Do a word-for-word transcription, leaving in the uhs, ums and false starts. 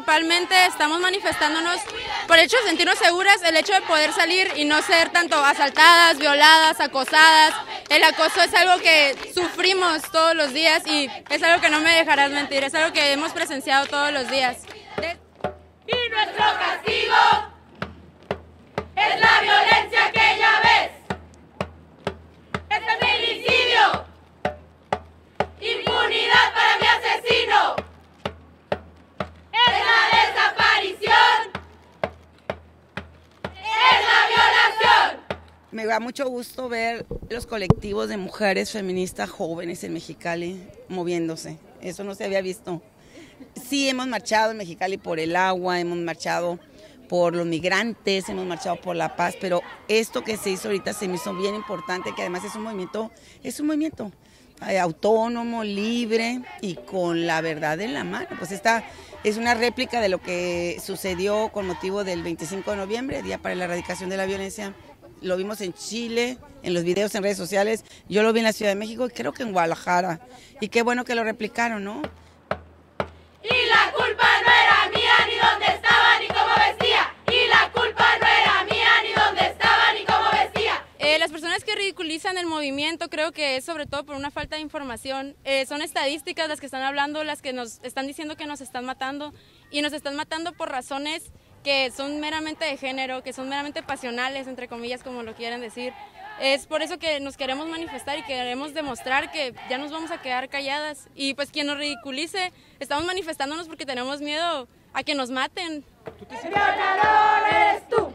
principalmente estamos manifestándonos por el hecho de sentirnos seguras, el hecho de poder salir y no ser tanto asaltadas, violadas, acosadas. El acoso es algo que sufrimos todos los días y es algo que no me dejarás mentir, es algo que hemos presenciado todos los días. De... Y nuestro castigo es la violencia que ya ves. Es feminicidio. Impunidad para mi asesino. Es la desaparición. Es la violación. Me da mucho gusto ver los colectivos de mujeres feministas jóvenes en Mexicali moviéndose. Eso no se había visto. Sí, hemos marchado en Mexicali por el agua, hemos marchado por los migrantes, hemos marchado por la paz, pero esto que se hizo ahorita se me hizo bien importante, que además es un movimiento, es un movimiento eh, autónomo, libre y con la verdad en la mano. Pues esta es una réplica de lo que sucedió con motivo del veinticinco de noviembre, Día para la Erradicación de la Violencia. Lo vimos en Chile, en los videos en redes sociales, yo lo vi en la Ciudad de México y creo que en Guadalajara. Y qué bueno que lo replicaron, ¿no? Y la culpa no era mía, ni dónde estaba, ni cómo vestía. Y la culpa no era mía, ni dónde estaba, ni cómo vestía. Eh, las personas que ridiculizan el movimiento creo que es sobre todo por una falta de información. Eh, son estadísticas las que están hablando, las que nos están diciendo que nos están matando. Y nos están matando por razones que son meramente de género, que son meramente pasionales, entre comillas, como lo quieren decir. Es por eso que nos queremos manifestar y queremos demostrar que ya nos vamos a quedar calladas. Y pues quien nos ridiculice, estamos manifestándonos porque tenemos miedo a que nos maten. El violador eres tú.